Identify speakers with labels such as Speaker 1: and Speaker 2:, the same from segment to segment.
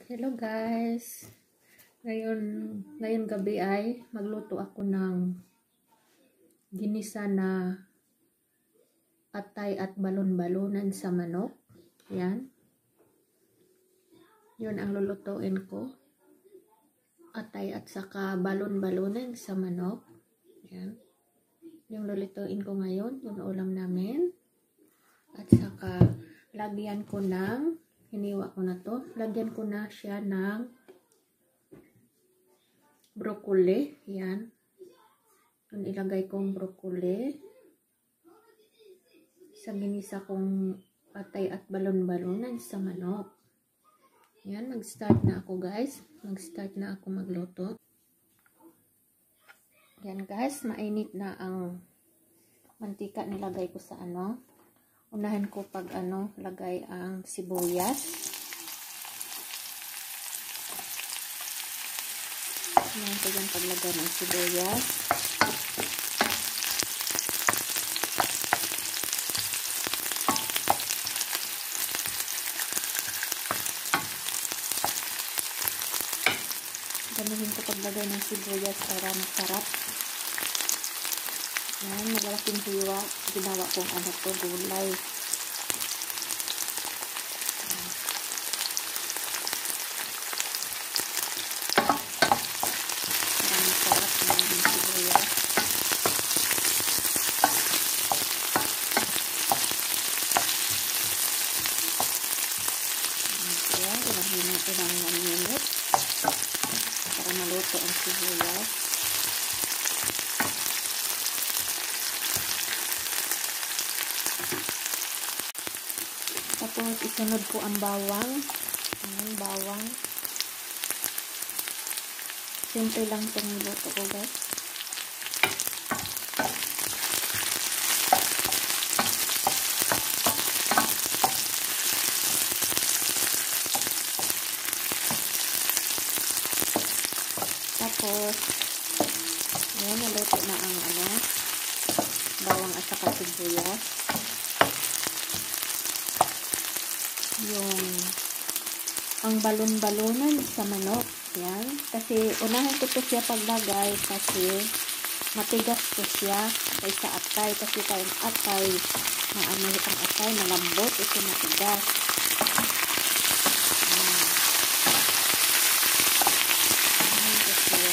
Speaker 1: Hello guys. Ngayon gabi ay magluto ako ng ginisa na atay at balon-balonan sa manok. Yan. Yun ang lulutuin ko. Atay at saka balon-balonan sa manok. Yan. Yung lulutuin ko ngayon, yung ulam namin. At saka lagyan ko ng hiniwa ko na to. Lagyan ko na siya ng broccoli. Yan. Yung ilagay kong broccoli sa ginisa kong atay at balon-balonan sa manok. Yan. Mag-start na ako guys. Mag-start na ako magluto. Yan guys. Mainit na ang mantika nilagay ko sa unahin ko pag lagay ang sibuyas. Unahin ko yung paglagay ng sibuyas. Ganuhin ko paglagay ng sibuyas para masarap. Yan, magalaking hiwa. Ginawa kong gulay. Maraming sarap na yung sibuyas. Kaya, ilahin natin ang 1 minute para maluto ang sibuyas. Tapos, isunod ko ang bawang. Ayan, bawang. Simple lang itong niluto ko, guys. Tapos, ayan, naluto na ang bawang at saka sibuyas. Ang balon-balonan sa manok. Yan. Kasi unahin ko to siya paglagay kasi matigas to siya kaysa atay. Kasi tayong atay, ang atay malambot, ito matigas. Unahin ko siya.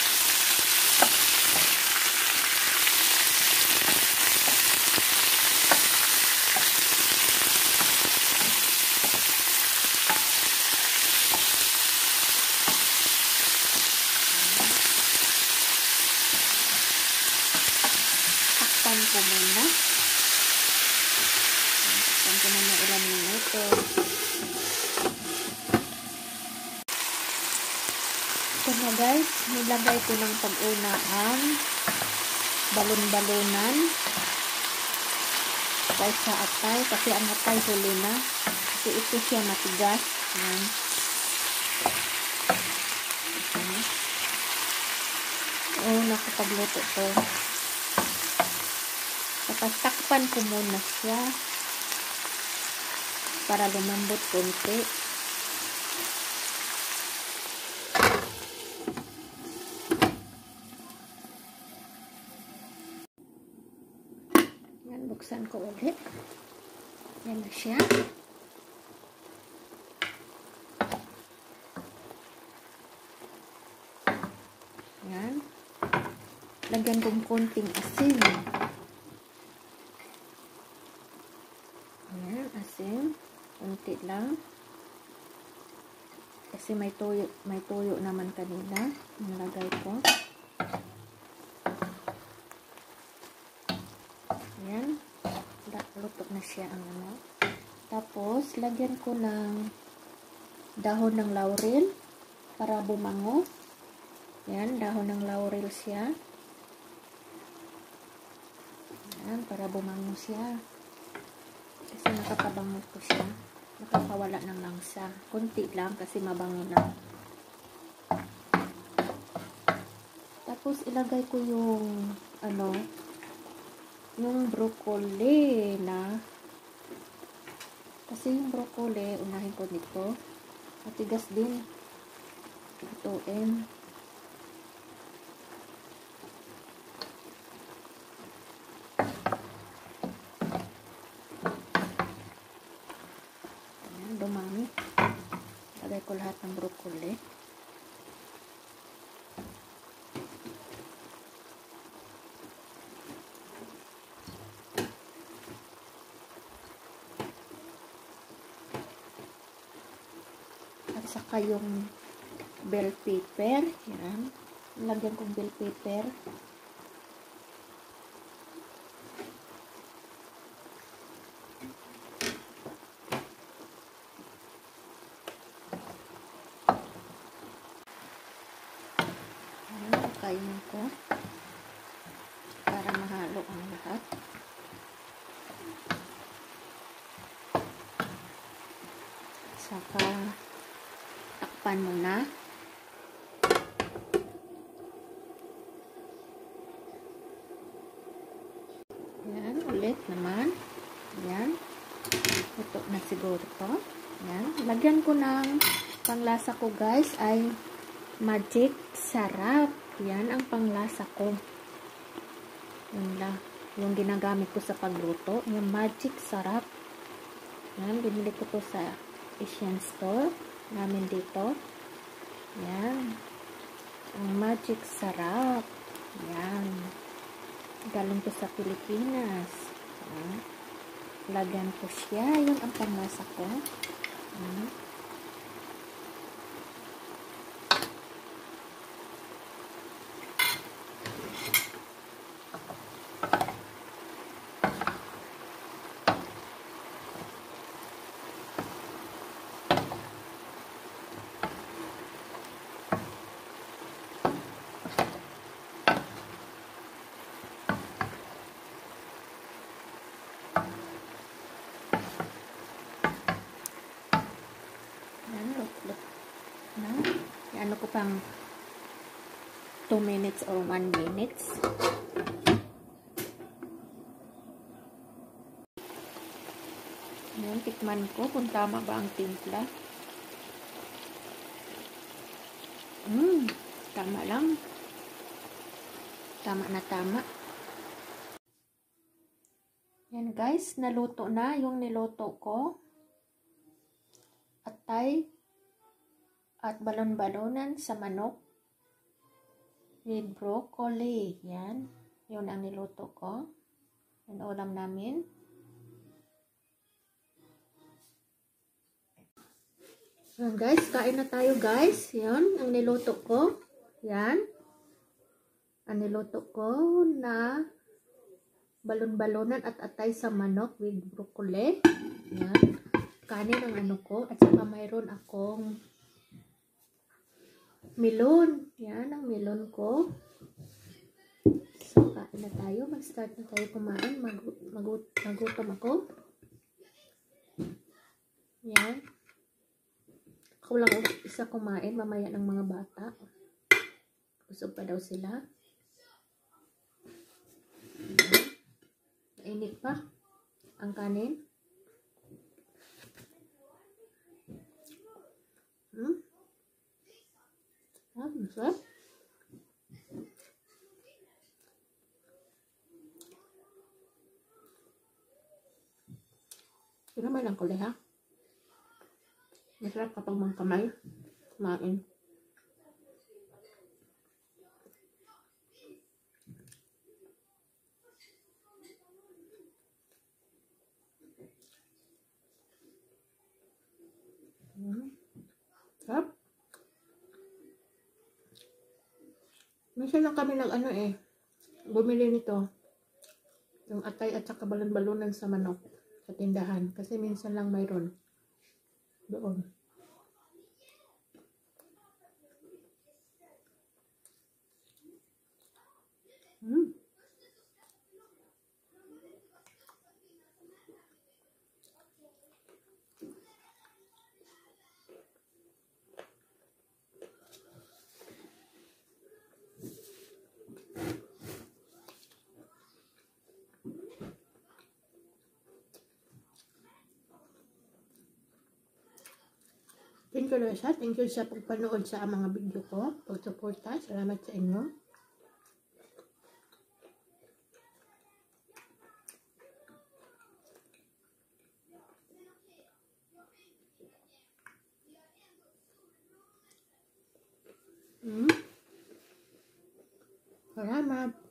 Speaker 1: Takpan ko muna. Takpan ko muna ilang minuto. Ito na guys, nilagay ko ng pag-una ang balon-balonan kaysa atay. Kasi ang atay huli na. Kasi ito siya matigas. Yan. Nakapagluto to. Tapos takpan ko muna siya para lumambot konti. Yan, buksan ko ulit. Yan na siya. Yan. Lagyan kong konting asin. Ayan, asin. Konti lang. Kasi may tuyo naman kanina. Nilagay ko. Ayan. Luto na siya ang Tapos, lagyan ko ng dahon ng laurel para bumango. Ayan, dahon ng laurel siya. Ayan, para bumango siya. Kasi nakapabango ko siya. Nakapawala ng langsa. Kunti lang kasi mabango na. Tapos ilagay ko yung yung broccoli na. Kasi yung broccoli, unahin ko nito. Matigas din. Lutuin. Ayan, dumami. Lagay ko lahat ng broccoli. At saka yung bell pepper. Yan. Lagyan kong bell pepper. Yan. Kainin ko. Para mahalo ang lahat. Saka takpan mo na. Yan, ulit naman. Yan. Ito na siguro to. Yan. Lagyan ko ng panglasa ko guys ay magic sarap. Yan ang panglasa ko. Yan lang. Yung ginagamit ko sa pagluto. Yung magic sarap. Yan. Binili ko to sa Asian store namin dito. Yan. Ang magic sarap. Yan. Galing ko sa Pilipinas. Yan. Lagyan ko siya. Yun ang panglasa ko. Yan. Ano ko pang 2 minutes or 1 minutes. Yan, tikman ko kung tama ba ang timpla. Tama lang. Tama na tama. Yan guys, naluto na yung niluto ko. Atay at balon-balonan sa manok with broccoli. Yan. Yun ang niluto ko. Yan ulam namin. Yan guys, kain na tayo guys. Yan ang niluto ko. Yan. Ang niluto ko na balon-balonan at atay sa manok with broccoli. Yan. Kanin ang ano ko. At saka mayroon akong melon. Yan ang melon ko. So, kain na tayo. Mag-start na tayo kumain. Magutom ako. Yan. Ako lang isa kumain. Mamaya ng mga bata. Busog pa daw sila. Mainit pa ang kanin. Masarap. Kinamay lang ko ha. Masarap kapag mga kamay kumain. Sarap. Minsan lang kami bumili nito. Yung atay at saka balon-balonan sa manok sa tindahan. Kasi minsan lang mayroon. Doon.
Speaker 2: Thank you, Loisa. Thank you sa pagpanood sa mga video ko. Pagsuporta. Salamat sa inyo. Salamat.